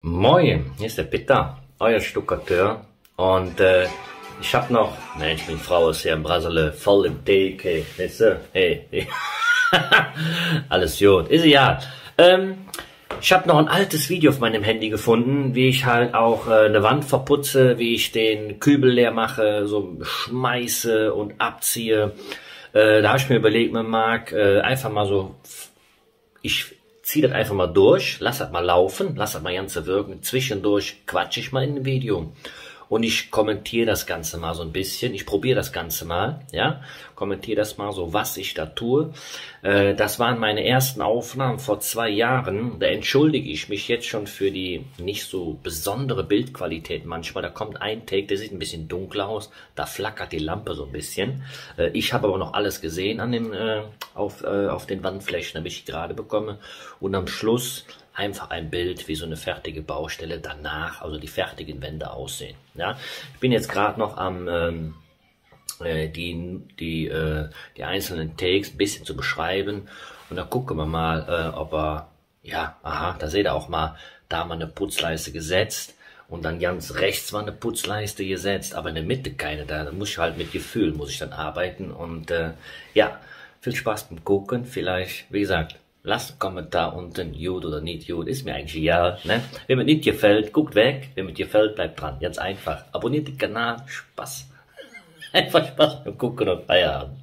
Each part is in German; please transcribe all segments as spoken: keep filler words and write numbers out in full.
Moin, hier ist der Peter, euer Stuckateur. Und äh, ich hab noch, Mensch, meine Frau ist hier in Brasile voll im Tee, okay, weißt du? Hey, hey. Alles gut, ist ja. Ähm, ich habe noch ein altes Video auf meinem Handy gefunden, wie ich halt auch äh, eine Wand verputze, wie ich den Kübel leer mache, so schmeiße und abziehe. Äh, da habe ich mir überlegt, man mag äh, einfach mal so, ich ziehe das einfach mal durch, lass das mal laufen, lass das mal ganz wirken. Zwischendurch quatsche ich mal in dem Video. Und ich kommentiere das Ganze mal so ein bisschen. Ich probiere das Ganze mal, ja. Kommentiere das mal so, was ich da tue. Äh, das waren meine ersten Aufnahmen vor zwei Jahren. Da entschuldige ich mich jetzt schon für die nicht so besondere Bildqualität manchmal. Da kommt ein Take, der sieht ein bisschen dunkler aus. Da flackert die Lampe so ein bisschen. Äh, ich habe aber noch alles gesehen an dem, äh, auf, äh, auf den Wandflächen, damit ich gerade bekomme. Und am Schluss einfach ein Bild, wie so eine fertige Baustelle danach, also die fertigen Wände aussehen. Ja, ich bin jetzt gerade noch am ähm, äh, die die äh, die einzelnen Takes ein bisschen zu beschreiben und dann gucken wir mal, äh, ob er ja, aha, da seht ihr auch mal, da mal eine Putzleiste gesetzt und dann ganz rechts war eine Putzleiste gesetzt, aber in der Mitte keine. Da, da muss ich halt mit Gefühl muss ich dann arbeiten und äh, ja, viel Spaß beim Gucken. Vielleicht, wie gesagt, lasst einen Kommentar unten, gut oder nicht gut, ist mir eigentlich egal, ne? Wenn mir nicht gefällt, guckt weg, wenn mir gefällt, bleibt dran, ganz einfach. Abonniert den Kanal, Spaß. Einfach Spaß beim Gucken und Feierabend.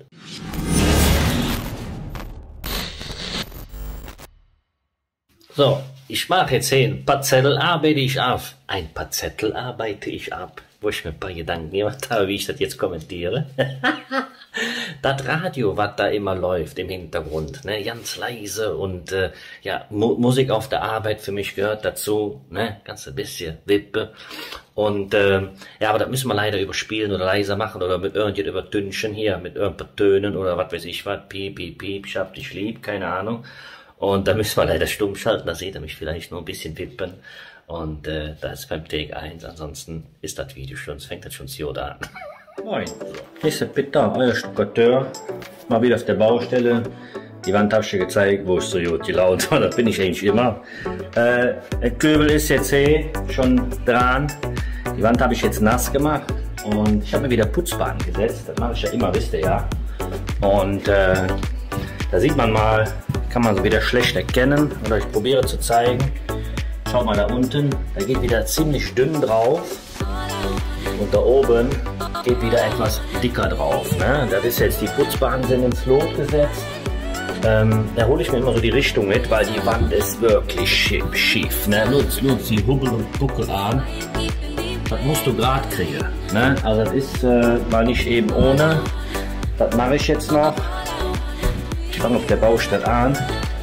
So, ich mache jetzt hier ein paar Zettel, arbeite ich ab. Ein paar Zettel arbeite ich ab, wo ich mir ein paar Gedanken gemacht habe, wie ich das jetzt kommentiere. Das Radio, was da immer läuft im Hintergrund, ne, ganz leise und äh, ja, Mu Musik auf der Arbeit für mich gehört dazu, ne, ganz ein bisschen Wippe. Und äh, ja, aber das müssen wir leider überspielen oder leiser machen oder mit irgendetwas übertünchen hier, mit irgendein Tönen oder was weiß ich was, piep, piep, piep, ich hab dich lieb, keine Ahnung. Und da müssen wir leider stumm schalten, da seht ihr mich vielleicht nur ein bisschen wippen. Und äh, das ist beim Take eins, ansonsten ist das Video schon, es fängt das schon so an. Moin, hier ist der Peter, euer Stuckateur, mal wieder auf der Baustelle. Die Wand habe ich dir gezeigt, wo ich so gut gelaunt war, da bin ich eigentlich immer. Äh, der Kübel ist jetzt hier schon dran, die Wand habe ich jetzt nass gemacht und ich habe mir wieder Putzbahn gesetzt, das mache ich ja immer, wisst ihr ja. Und äh, da sieht man mal, kann man so wieder schlecht erkennen, oder ich probiere zu zeigen. Schaut mal da unten, da geht wieder ziemlich dünn drauf. Und da oben geht wieder etwas dicker drauf. Ne? Das ist jetzt, die Putzbahnen sind ins Lot gesetzt. Ähm, da hole ich mir immer so die Richtung mit, weil die Wand ist wirklich schief. schief ne? Nur, nur die Hubbel und Buckel an. Das musst du gerade kriegen. Ne? Also das ist äh, mal nicht eben ohne. Das mache ich jetzt noch. Ich fange auf der Baustelle an.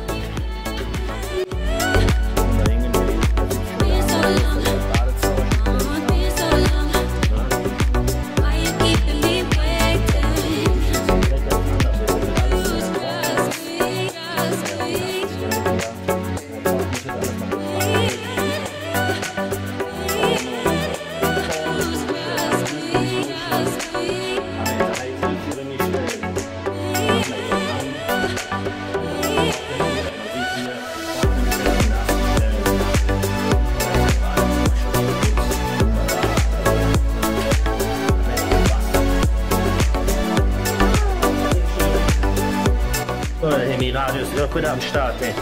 So, der Hemi-Radius ist auch wieder am Start, ey.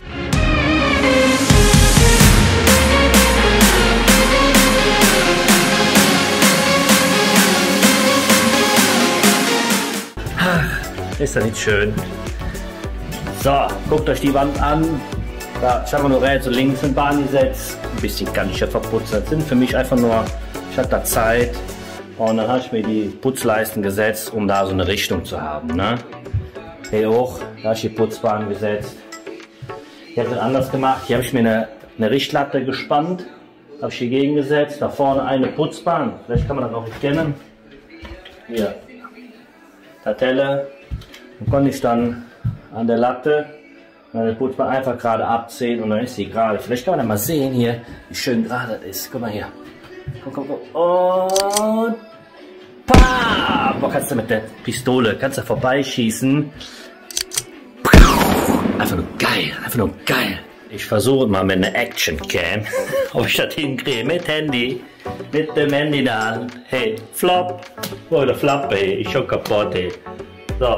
Ach, ist das nicht schön? So, guckt euch die Wand an. Da, ich habe nur rechts und links eine Bahn gesetzt. Ein bisschen kann ich ja verputzen. Das sind für mich einfach nur, ich hatte da Zeit. Und dann habe ich mir die Putzleisten gesetzt, um da so eine Richtung zu haben. Ne? Hier hoch, da habe ich die Putzbahn gesetzt. Ich habe das anders gemacht. Hier habe ich mir eine, eine Richtlatte gespannt, habe ich hier gegengesetzt. Da vorne eine Putzbahn, vielleicht kann man das noch erkennen. Hier, Tatelle. Dann konnte ich dann an der Latte meine Putzbahn einfach gerade abziehen und dann ist sie gerade. Vielleicht kann man da mal sehen hier, wie schön gerade das ist. Guck mal hier. Komm, komm, komm. Und Pah! Boah, kannst du mit der Pistole, kannst du vorbeischießen. Einfach nur geil, einfach nur geil. Ich versuche mal mit einer Action-Cam, ob ich das hinkriege, mit Handy, mit dem Handy in der Hand. Hey, flop, oder flop, hey, ich schon kaputt, hey. So.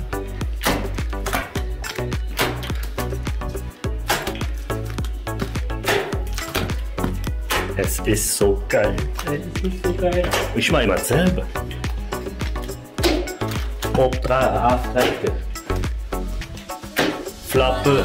Es ist so geil, es ist so geil. Ich mache immer selber. Ob drei, Haftrecke. Flappe.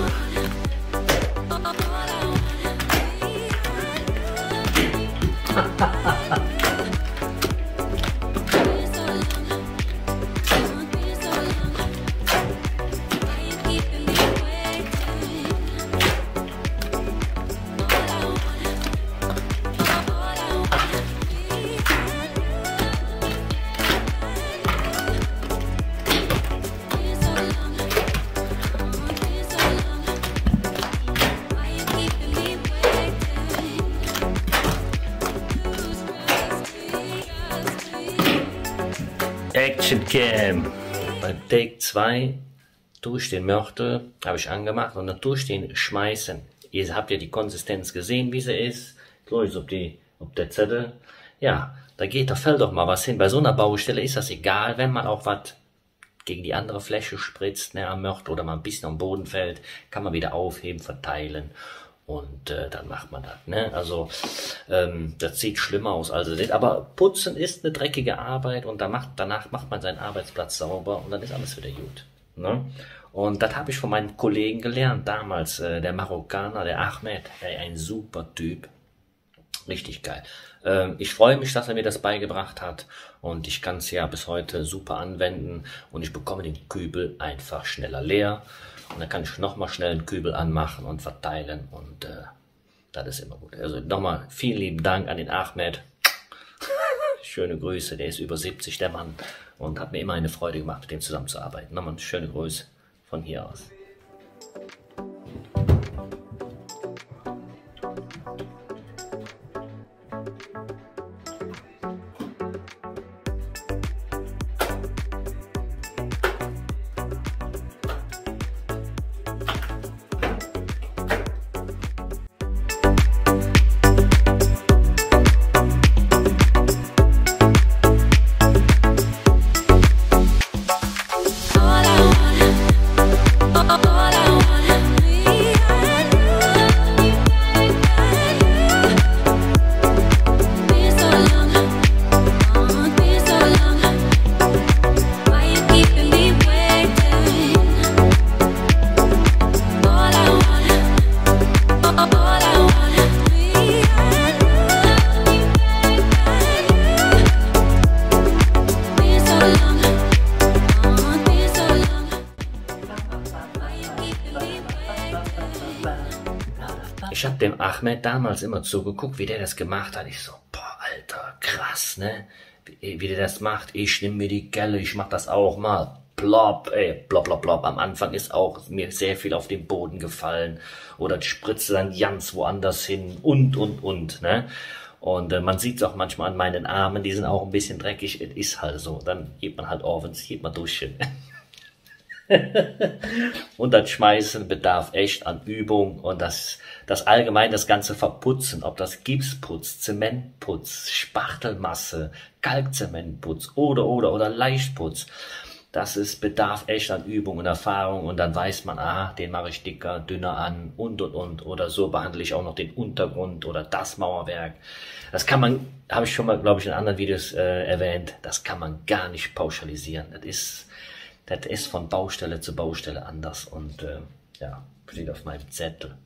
Action Cam. Bei Take zwei durch den Mörtel habe ich angemacht und dann durch den Schmeißen. Ihr habt ja die Konsistenz gesehen, wie sie ist. Gleich ob die, ob der Zettel. Ja, da geht, da fällt doch mal was hin. Bei so einer Baustelle ist das egal, wenn man auch was gegen die andere Fläche spritzt, ne, am Mörtel oder mal ein bisschen am Boden fällt, kann man wieder aufheben, verteilen. Und äh, dann macht man das, ne? Also ähm, das sieht schlimmer aus, also das. Aber Putzen ist eine dreckige Arbeit und da macht, danach macht man seinen Arbeitsplatz sauber und dann ist alles wieder gut, ne? Und das habe ich von meinem Kollegen gelernt damals, äh, der Marokkaner, der Ahmed, ey, ein super Typ, richtig geil. Ähm, ich freue mich, dass er mir das beigebracht hat und ich kann es ja bis heute super anwenden und ich bekomme den Kübel einfach schneller leer. Und dann kann ich nochmal schnell einen Kübel anmachen und verteilen und äh, das ist immer gut. Also nochmal vielen lieben Dank an den Ahmed. Schöne Grüße, der ist über siebzig, der Mann. Und hat mir immer eine Freude gemacht, mit dem zusammenzuarbeiten. Nochmal eine schöne Grüße von hier aus. Ich habe dem Ahmed damals immer zugeguckt, wie der das gemacht hat. Ich so, boah, Alter, krass, ne? Wie, wie der das macht. Ich nehme mir die Gelle, ich mach das auch mal. Plopp, ey, plopp, plopp, plopp. Am Anfang ist auch mir sehr viel auf den Boden gefallen. Oder die spritze dann ganz woanders hin und, und, und, ne? Und äh, man sieht es auch manchmal an meinen Armen, die sind auch ein bisschen dreckig. Es ist halt so. Dann geht man halt auf und geht man duschen. Und das Schmeißen bedarf echt an Übung und das, das allgemein das ganze Verputzen, ob das Gipsputz, Zementputz, Spachtelmasse, Kalkzementputz oder oder oder Leichtputz, das ist bedarf echt an Übung und Erfahrung und dann weiß man, ah, den mache ich dicker, dünner an und und und oder so behandle ich auch noch den Untergrund oder das Mauerwerk. Das kann man, habe ich schon mal, glaube ich, in anderen Videos äh, erwähnt, das kann man gar nicht pauschalisieren. Das ist Das ist von Baustelle zu Baustelle anders und äh, ja, steht auf meinem Zettel.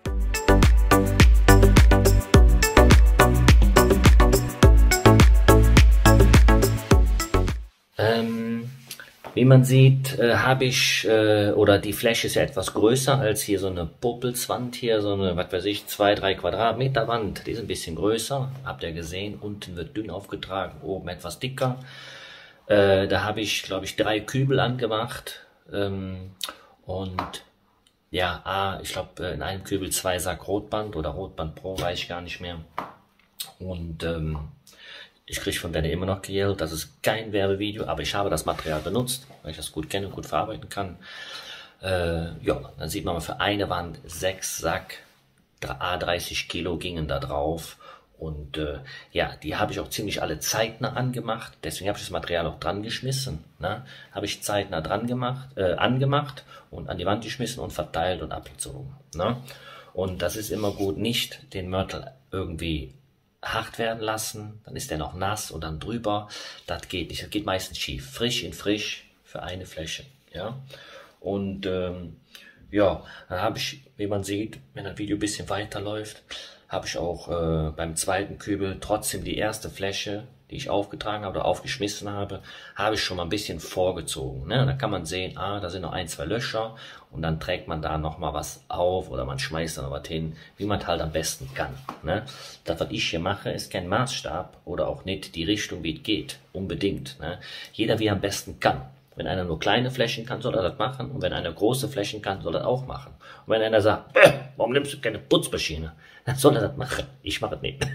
Ähm, wie man sieht, äh, habe ich, äh, oder die Fläche ist ja etwas größer als hier so eine Popelswand hier, so eine, was weiß ich, zwei, drei Quadratmeter Wand. Die ist ein bisschen größer, habt ihr gesehen, unten wird dünn aufgetragen, oben etwas dicker. Äh, da habe ich, glaube ich, drei Kübel angemacht ähm, und ja, ah, ich glaube in einem Kübel zwei Sack Rotband oder Rotband Pro, weiß ich gar nicht mehr. Und ähm, ich kriege von denen immer noch Geld, das ist kein Werbevideo, aber ich habe das Material benutzt, weil ich das gut kenne und gut verarbeiten kann. Äh, ja, dann sieht man mal für eine Wand sechs Sack, a dreißig Kilo gingen da drauf. Und äh, ja, die habe ich auch ziemlich alle zeitnah angemacht. Deswegen habe ich das Material auch dran geschmissen. Ne? Habe ich zeitnah dran gemacht, äh, angemacht und an die Wand geschmissen und verteilt und abgezogen. Ne? Und das ist immer gut, nicht den Mörtel irgendwie hart werden lassen. Dann ist der noch nass und dann drüber. Das geht nicht. Das geht meistens schief. Frisch in frisch für eine Fläche. Ja. Und ähm, ja, dann habe ich, wie man sieht, wenn das Video ein bisschen weiterläuft, habe ich auch äh, beim zweiten Kübel trotzdem die erste Fläche, die ich aufgetragen habe oder aufgeschmissen habe, habe ich schon mal ein bisschen vorgezogen. Ne? Da kann man sehen, ah, da sind noch ein, zwei Löcher und dann trägt man da noch mal was auf oder man schmeißt da noch was hin, wie man halt am besten kann. Ne? Das, was ich hier mache, ist kein Maßstab oder auch nicht die Richtung, wie es geht, unbedingt. Ne? Jeder, wie er am besten kann. Wenn einer nur kleine Flächen kann, soll er das machen. Und wenn einer große Flächen kann, soll er das auch machen. Und wenn einer sagt, äh, warum nimmst du keine Putzmaschine? Dann soll er das machen. Ich mache das nicht.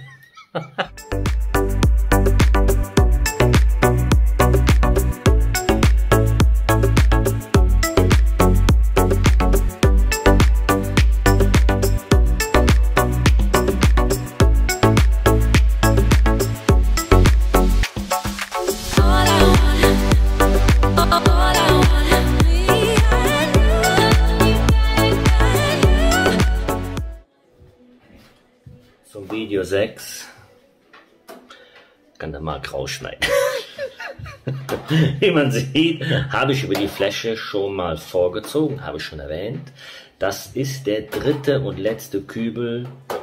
Zum Video sechs kann der Marc rausschneiden. Wie man sieht, habe ich über die Fläche schon mal vorgezogen, habe ich schon erwähnt. Das ist der dritte und letzte Kübel.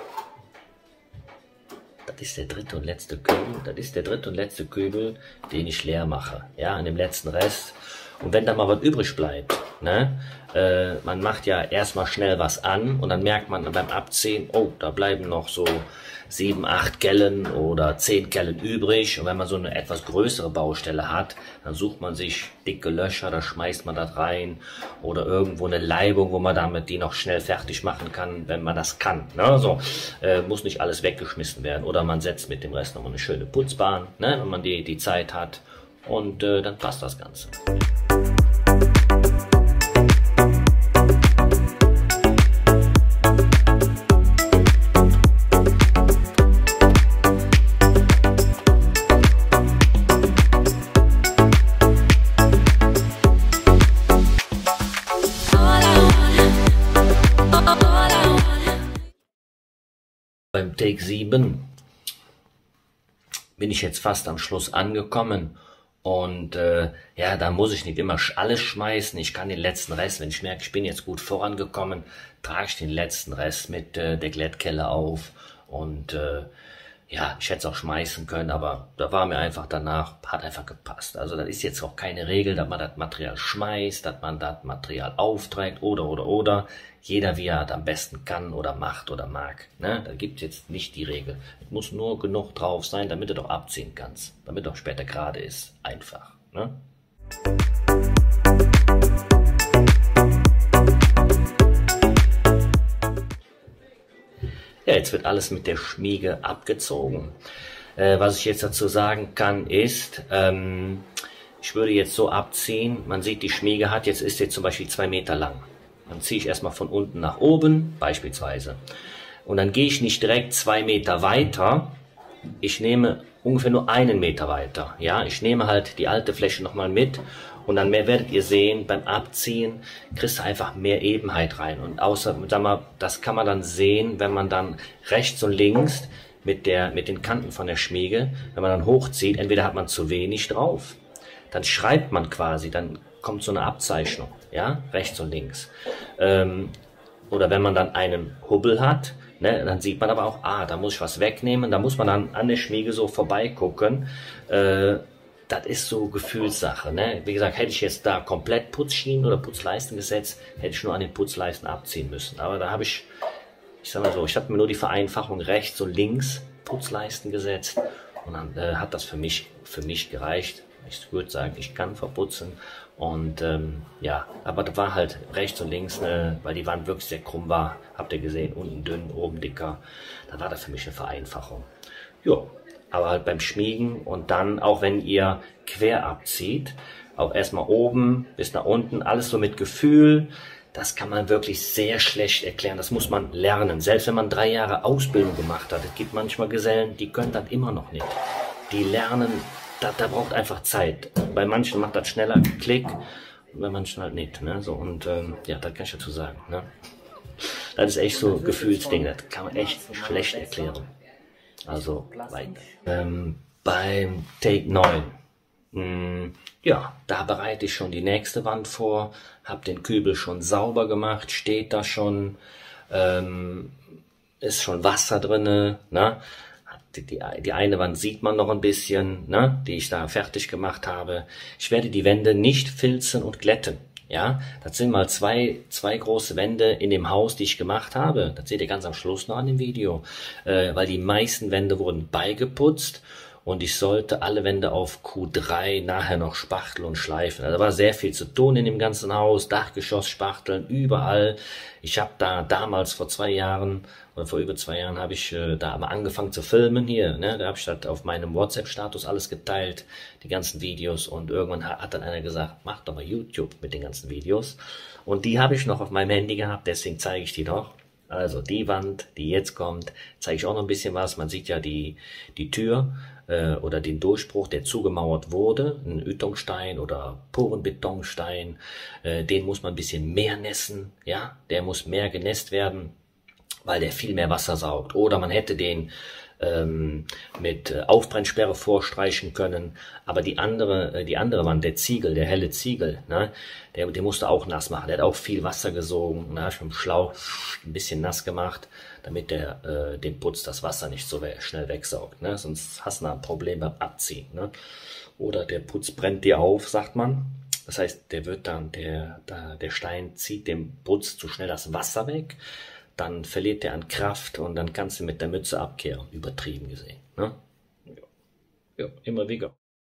Das ist der dritte und letzte Kübel. Das ist der dritte und letzte Kübel, den ich leer mache. Ja, an dem letzten Rest. Und wenn da mal was übrig bleibt, ne, äh, man macht ja erstmal schnell was an und dann merkt man beim Abziehen, oh, da bleiben noch so sieben, acht Gellen oder zehn Gellen übrig. Und wenn man so eine etwas größere Baustelle hat, dann sucht man sich dicke Löcher, da schmeißt man das rein oder irgendwo eine Leibung, wo man damit die noch schnell fertig machen kann, wenn man das kann. Ne? So, äh, muss nicht alles weggeschmissen werden oder man setzt mit dem Rest nochmal eine schöne Putzbahn, ne, wenn man die, die Zeit hat und äh, dann passt das Ganze. Beim Take sieben bin ich jetzt fast am Schluss angekommen und äh, ja, da muss ich nicht immer alles schmeißen. Ich kann den letzten Rest, wenn ich merke, ich bin jetzt gut vorangekommen, trage ich den letzten Rest mit äh, der Glättkelle auf und äh, ja, ich hätte es auch schmeißen können, aber da war mir einfach danach, hat einfach gepasst. Also das ist jetzt auch keine Regel, dass man das Material schmeißt, dass man das Material aufträgt oder, oder, oder. Jeder, wie er das am besten kann oder macht oder mag. Ne? Da gibt es jetzt nicht die Regel. Es muss nur genug drauf sein, damit du doch abziehen kannst. Damit doch später gerade ist. Einfach. Ne? Ja, jetzt wird alles mit der Schmiege abgezogen. Äh, was ich jetzt dazu sagen kann, ist, ähm, ich würde jetzt so abziehen, man sieht, die Schmiege hat, jetzt ist jetzt zum Beispiel zwei Meter lang. Dann ziehe ich erstmal von unten nach oben, beispielsweise. Und dann gehe ich nicht direkt zwei Meter weiter, ich nehme ungefähr nur einen Meter weiter. Ja, ich nehme halt die alte Fläche nochmal mit und dann mehr werdet ihr sehen, beim Abziehen kriegst du einfach mehr Ebenheit rein. Und außer, sag mal, das kann man dann sehen, wenn man dann rechts und links mit, der, mit den Kanten von der Schmiege, wenn man dann hochzieht, entweder hat man zu wenig drauf, dann schreibt man quasi, dann kommt so eine Abzeichnung, ja, rechts und links. Ähm, oder wenn man dann einen Hubbel hat, ne, dann sieht man aber auch, ah, da muss ich was wegnehmen, da muss man dann an der Schmiege so vorbeigucken. Äh, das ist so Gefühlssache. Ne? Wie gesagt, hätte ich jetzt da komplett Putzschienen oder Putzleisten gesetzt, hätte ich nur an den Putzleisten abziehen müssen. Aber da habe ich, ich sag mal so, ich habe mir nur die Vereinfachung rechts und links Putzleisten gesetzt und dann äh, hat das für mich, für mich gereicht. Ich würde sagen, ich kann verputzen und ähm, ja, aber da war halt rechts und links, ne, weil die Wand wirklich sehr krumm war, habt ihr gesehen, unten dünn, oben dicker, da war das für mich eine Vereinfachung. Ja, aber halt beim Schmiegen und dann auch wenn ihr quer abzieht, auch erstmal oben bis nach unten, alles so mit Gefühl, das kann man wirklich sehr schlecht erklären. Das muss man lernen. Selbst wenn man drei Jahre Ausbildung gemacht hat. Es gibt manchmal Gesellen, die können das immer noch nicht. Die lernen, da, da braucht einfach Zeit. Bei manchen macht das schneller Klick, und bei manchen halt nicht. Ne? So, und ähm, ja, das kann ich dazu sagen. Ne? Das ist echt so ein Gefühlsding. Das kann man echt schlecht erklären. Also weiter. Ähm, beim Take neun. Mh, ja, da bereite ich schon die nächste Wand vor, habe den Kübel schon sauber gemacht, steht da schon, ähm, ist schon Wasser drinne, ne? Die, die, die eine Wand sieht man noch ein bisschen, ne? Die ich da fertig gemacht habe. Ich werde die Wände nicht filzen und glätten, ja? Das sind mal zwei, zwei große Wände in dem Haus, die ich gemacht habe. Das seht ihr ganz am Schluss noch an dem Video, äh, weil die meisten Wände wurden beigeputzt. Und ich sollte alle Wände auf Q drei nachher noch spachteln und schleifen. Also da war sehr viel zu tun in dem ganzen Haus, Dachgeschoss spachteln, überall. Ich habe da damals vor zwei Jahren, oder vor über zwei Jahren, habe ich äh, da mal angefangen zu filmen hier. Ne? Da habe ich das auf meinem WhatsApp-Status alles geteilt, die ganzen Videos. Und irgendwann hat, hat dann einer gesagt, mach doch mal YouTube mit den ganzen Videos. Und die habe ich noch auf meinem Handy gehabt, deswegen zeige ich die noch. Also die Wand, die jetzt kommt, zeige ich auch noch ein bisschen was. Man sieht ja die, die Tür äh, oder den Durchbruch, der zugemauert wurde. Ein Ytongstein oder Porenbetonstein. Äh, den muss man ein bisschen mehr nässen. Ja, der muss mehr genässt werden, weil der viel mehr Wasser saugt. Oder man hätte den ähm, mit äh, Aufbrennsperre vorstreichen können. Aber die andere, äh, die andere Wand, der Ziegel, der helle Ziegel, ne, der, der musste auch nass machen. Der hat auch viel Wasser gesogen. Ne, ich mit dem Schlauch ein bisschen nass gemacht, damit der äh, den Putz das Wasser nicht so we schnell wegsaugt. Ne, sonst hast du ein Problem beim Abziehen. Ne. Oder der Putz brennt dir auf, sagt man. Das heißt, der wird dann, der, der, der Stein zieht dem Putz zu schnell das Wasser weg. Dann verliert er an Kraft und dann kannst du mit der Mütze abkehren, übertrieben gesehen. Ne? Ja. Ja, immer wieder.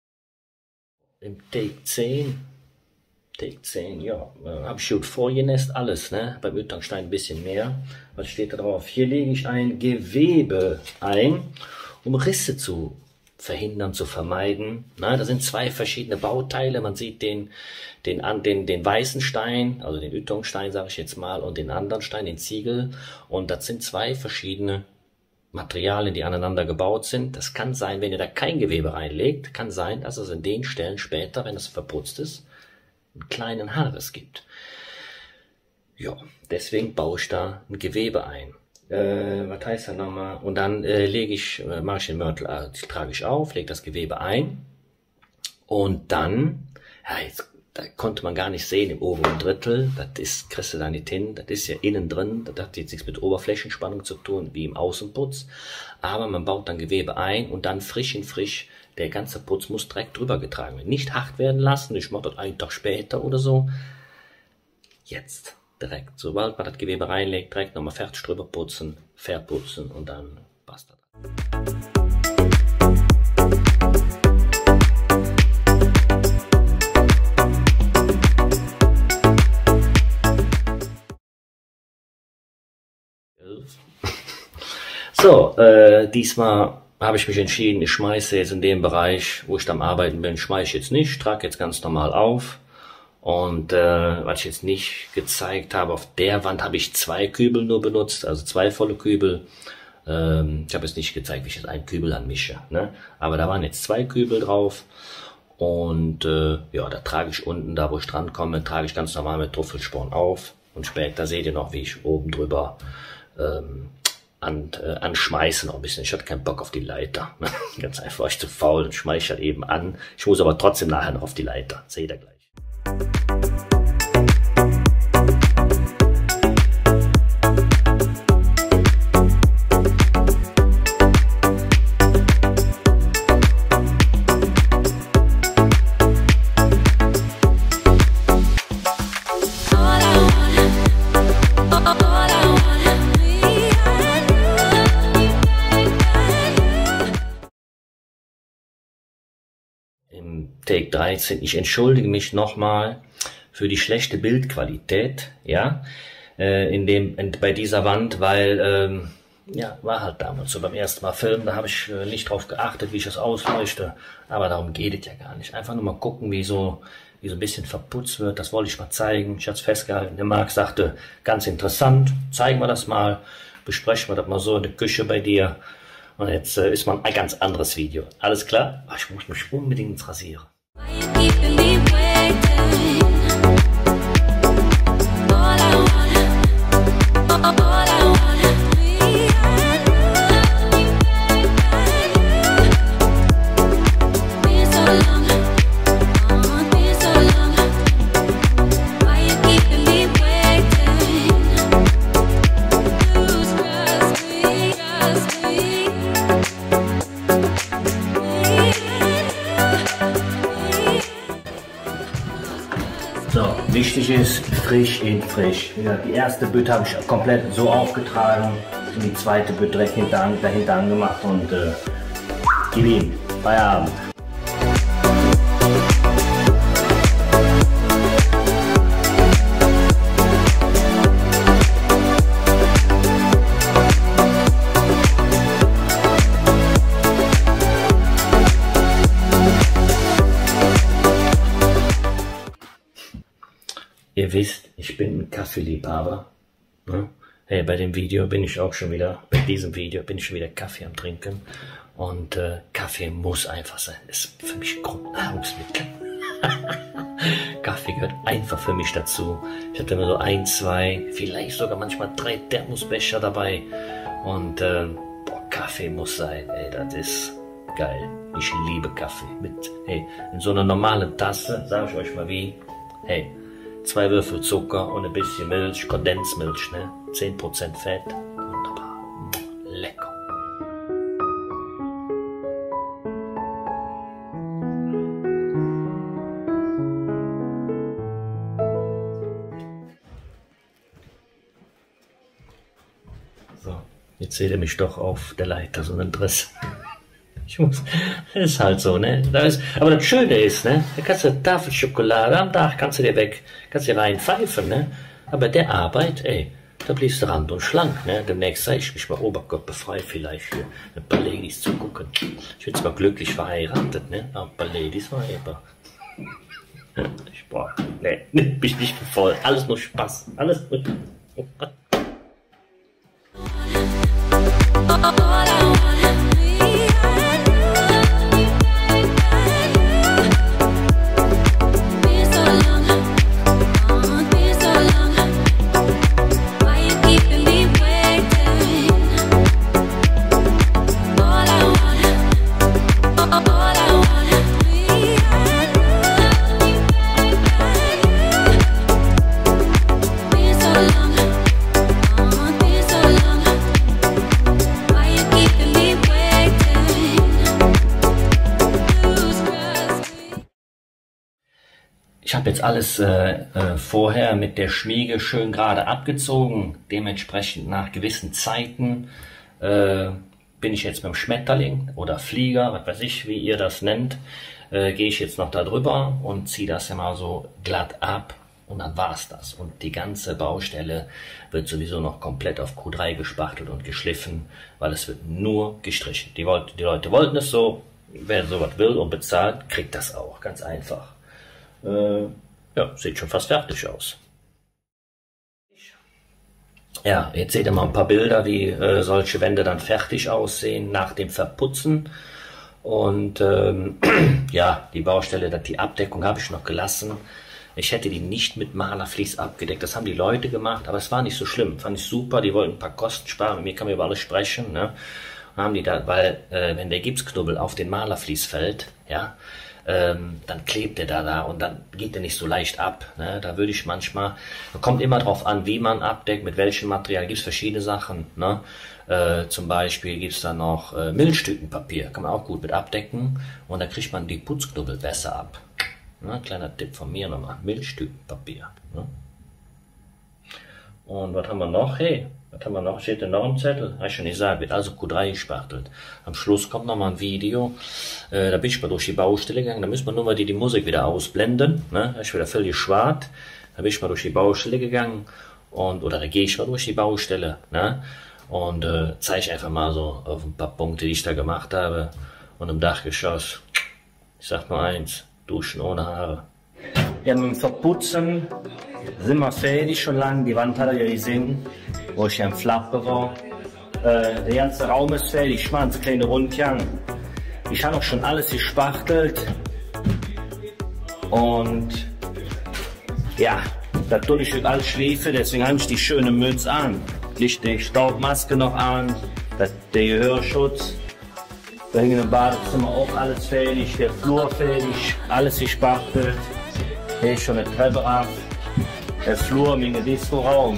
Im Take zehn, Take zehn, ja, äh, habe ich schon vorgenässt, alles, ne? Beim Ytongstein ein bisschen mehr. Was steht da drauf? Hier lege ich ein Gewebe ein, um Risse zu verhindern, zu vermeiden. Na, da sind zwei verschiedene Bauteile. Man sieht den, den, den, den weißen Stein, also den Ytongstein, sage ich jetzt mal, und den anderen Stein, den Ziegel. Und das sind zwei verschiedene Materialien, die aneinander gebaut sind. Das kann sein, wenn ihr da kein Gewebe reinlegt, kann sein, dass es in den Stellen später, wenn es verputzt ist, einen kleinen Haarriss gibt. Ja, deswegen baue ich da ein Gewebe ein. Äh, was heißt das nochmal? Und dann äh, lege ich, äh, mache ich den Mörtel, äh, trage ich auf, lege das Gewebe ein und dann, ja, jetzt, da konnte man gar nicht sehen im oberen Drittel, das ist, kriegst du da nicht hin, das ist ja innen drin, das hat jetzt nichts mit Oberflächenspannung zu tun, wie im Außenputz, aber man baut dann Gewebe ein und dann frisch in frisch, der ganze Putz muss direkt drüber getragen werden. Nicht hart werden lassen, ich mache das einen Tag später oder so, jetzt. Direkt, sobald man das Gewebe reinlegt, direkt nochmal fertig drüber putzen, verputzen und dann passt das. So, äh, diesmal habe ich mich entschieden, ich schmeiße jetzt in dem Bereich, wo ich am Arbeiten bin, schmeiße ich jetzt nicht, trage jetzt ganz normal auf. Und äh, was ich jetzt nicht gezeigt habe, auf der Wand habe ich zwei Kübel nur benutzt, also zwei volle Kübel. Ähm, ich habe jetzt nicht gezeigt, wie ich jetzt einen Kübel anmische, ne? Aber da waren jetzt zwei Kübel drauf. Und äh, ja, da trage ich unten, da wo ich dran komme, trage ich ganz normal mit Trüffelsporn auf. Und später seht ihr noch, wie ich oben drüber ähm, an, äh, anschmeiße noch ein bisschen. Ich hatte keinen Bock auf die Leiter. Ne? Ganz einfach, war ich zu faul und schmeiße halt eben an. Ich muss aber trotzdem nachher noch auf die Leiter. Seht ihr gleich. Take dreizehn. Ich entschuldige mich nochmal für die schlechte Bildqualität, ja, äh, in dem, in, bei dieser Wand, weil, ähm, ja, war halt damals so beim ersten Mal filmen, da habe ich äh, nicht drauf geachtet, wie ich das ausleuchte, aber darum geht es ja gar nicht. Einfach nur mal gucken, wie so, wie so ein bisschen verputzt wird, das wollte ich mal zeigen. Ich hatte es festgehalten, der Marc sagte, ganz interessant, zeigen wir das mal, besprechen wir das mal so in der Küche bei dir. Und jetzt äh, ist mal ein ganz anderes Video. Alles klar? Ach, ich muss mich unbedingt rasieren. So, wichtig ist, frisch in frisch. Ja, die erste Bütte habe ich komplett so aufgetragen, und die zweite Bütte direkt hinter, dahinter angemacht und äh, gib ihm, Feierabend. Ihr wisst, ich bin ein Kaffeeliebhaber. Ne? Hey, bei dem Video bin ich auch schon wieder, bei diesem Video bin ich schon wieder Kaffee am Trinken. Und äh, Kaffee muss einfach sein. Das ist für mich Grundnahrungsmittel. Kaffee gehört einfach für mich dazu. Ich hatte immer so ein, zwei, vielleicht sogar manchmal drei Thermosbecher dabei. Und äh, boah, Kaffee muss sein. Ey, das ist geil. Ich liebe Kaffee. Mit, hey, in so einer normalen Tasse, sage ich euch mal wie, hey, zwei Würfel Zucker und ein bisschen Milch, Kondensmilch, ne? zehn Prozent Fett. Wunderbar. Lecker. So, jetzt seht ihr mich doch auf der Leiter, so einen Driss. Ich muss, das ist halt so, ne? Das ist, aber das Schöne ist, ne? Da kannst du eine Tafel Schokolade am Tag, kannst du dir weg, kannst dir rein pfeifen, ne? Aber der Arbeit, ey, da bliebst du rand und schlank, ne? Demnächst zeige ich mich mal oberkörperfrei vielleicht für ein paar Ladies zu gucken. Ich bin zwar glücklich verheiratet, ne? Aber ein paar Ladies war immer. Ich, boah, ne, bin ich nicht voll. Alles nur Spaß. Alles nur. Oh Gott. Ich habe jetzt alles äh, äh, vorher mit der Schmiege schön gerade abgezogen. Dementsprechend nach gewissen Zeiten äh, bin ich jetzt mit dem Schmetterling oder Flieger, was weiß ich, wie ihr das nennt, äh, gehe ich jetzt noch da drüber und ziehe das ja mal so glatt ab und dann war's das. Und die ganze Baustelle wird sowieso noch komplett auf Q drei gespachtelt und geschliffen, weil es wird nur gestrichen. Die, wollt, die Leute wollten es so, wer sowas will und bezahlt, kriegt das auch, ganz einfach. Äh, ja, sieht schon fast fertig aus. Ja, jetzt seht ihr mal ein paar Bilder, wie äh, solche Wände dann fertig aussehen nach dem Verputzen. Und ähm, ja, die Baustelle, die Abdeckung habe ich noch gelassen. Ich hätte die nicht mit Malerflies abgedeckt. Das haben die Leute gemacht, aber es war nicht so schlimm. Fand ich super, die wollten ein paar Kosten sparen. Mit mir kann man über alles sprechen. Ne? Und haben die da, weil äh, wenn der Gipsknubbel auf den Malerflies fällt, ja, Ähm, dann klebt er da da und dann geht er nicht so leicht ab. Ne? Da würde ich manchmal, kommt immer drauf an, wie man abdeckt, mit welchem Material, gibt es verschiedene Sachen. Ne? Äh, zum Beispiel gibt es da noch äh, Milchtütenpapier, kann man auch gut mit abdecken und da kriegt man die Putzknubbel besser ab. Ne? Kleiner Tipp von mir nochmal, Milchtütenpapier. Ne? Und was haben wir noch? Hey, was haben wir noch? Steht da noch im Zettel? Habe ich schon gesagt, wird also Q drei gespachtelt. Am Schluss kommt noch mal ein Video, äh, da bin ich mal durch die Baustelle gegangen, da müssen wir nur mal die, die Musik wieder ausblenden, ne? Da ist wieder völlig schwarz. Da bin ich mal durch die Baustelle gegangen und, oder da gehe ich mal durch die Baustelle, ne? und äh, zeige einfach mal so auf ein paar Punkte, die ich da gemacht habe. Und im Dachgeschoss, ich sag nur eins, duschen ohne Haare. Ja, mit dem Verputzen sind wir fertig schon lang. Die Wand hat er ja gesehen, wo ich ja im Flappe war. Äh, der ganze Raum ist fertig, ich mache einen kleinen Rundgang. Ich habe auch schon alles gespachtelt. Und ja, da tue ich mit alles Schläfe, deswegen habe ich die schöne Mütze an. Licht die Staubmaske noch an, das, der Gehörschutz. Da hängen im Badezimmer auch alles fertig, der Flur fertig, alles gespachtelt. Hier ist schon eine Treppe ab. Der Flur mit dem Disco-Raum.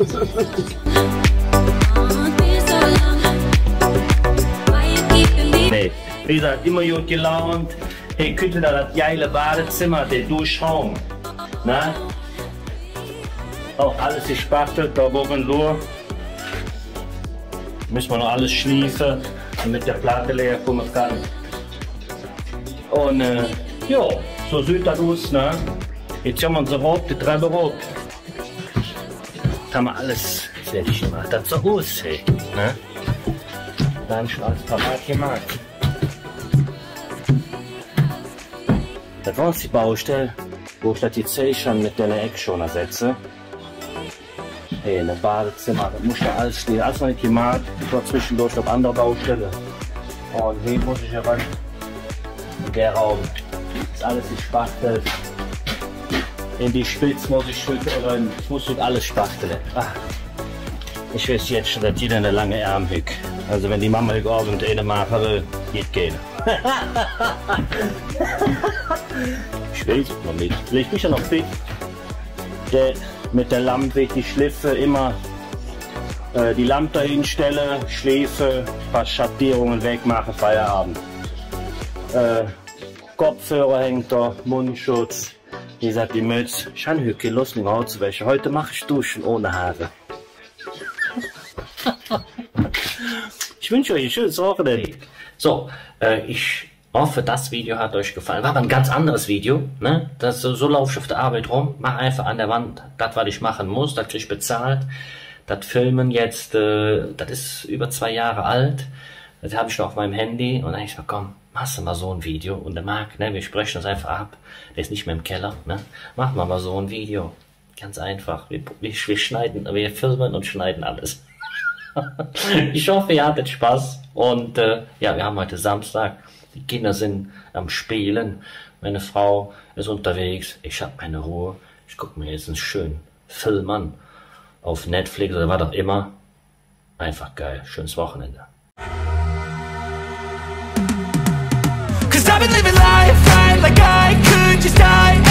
Nee, wie gesagt, immer gut gelaunt. Hey, könnte da das geile Badezimmer, der Duschraum. Na? Auch alles gespachtelt, da oben nur. Müssen wir noch alles schließen, damit der Platte leer kommen kann. Und äh, ja, so sieht das aus. Ne? Jetzt haben wir unsere Rot, die Treppe rot. Jetzt haben wir alles fertig gemacht. Das so aus. Hey, ne? Da habe ich schon alles parat gemacht. Das war die Baustelle, wo ich das jetzt schon mit der Eck schon ersetze. Hey, in der Badezimmer, das muss ja alles stehen. Alles noch nicht gemacht. Ich war zwischendurch auf andere Baustelle. Und hier muss ich ja ran. In der Raum ist alles gespachtelt. In die Spitze muss ich schütteln. Ich muss nicht alles spachteln. Ach, ich weiß jetzt schon, dass jeder eine lange Arm hat. Also wenn die Mama heute Abend eine machen will, geht gehen. Ich weiß es noch nicht. Vielleicht bin ich ja noch fit. Der, mit der Lampe, die Schliffe immer äh, die Lampe hinstelle, Schläfe, ein paar Schattierungen wegmachen, Feierabend. Äh, Kopfhörer hängt da, Mundschutz, wie gesagt die Mütze. Ich habe heute Lust, mich auszuwäschen. Heute mache ich Duschen ohne Haare. Ich wünsche euch ein schönes Wochenende. So, äh, ich hoffe, das Video hat euch gefallen. War aber ein ganz anderes Video. Ne? Das, so, so laufe ich auf der Arbeit rum. Mach einfach an der Wand das, was ich machen muss. Das kriege ich bezahlt. Das Filmen jetzt, äh, das ist über zwei Jahre alt. Das habe ich noch auf meinem Handy. Und dann ich so, komm, machst du mal so ein Video. Und der Marc, ne, wir sprechen das einfach ab. Der ist nicht mehr im Keller. Ne? Mach mal mal so ein Video. Ganz einfach. Wir, wir, wir schneiden, wir filmen und schneiden alles. Ich hoffe, ihr hattet Spaß. Und äh, ja, wir haben heute Samstag. Die Kinder sind am Spielen. Meine Frau ist unterwegs. Ich habe meine Ruhe. Ich gucke mir jetzt einen schönen Film an. Auf Netflix oder was auch immer. Einfach geil. Schönes Wochenende. Cause I've been living life right like I could just die.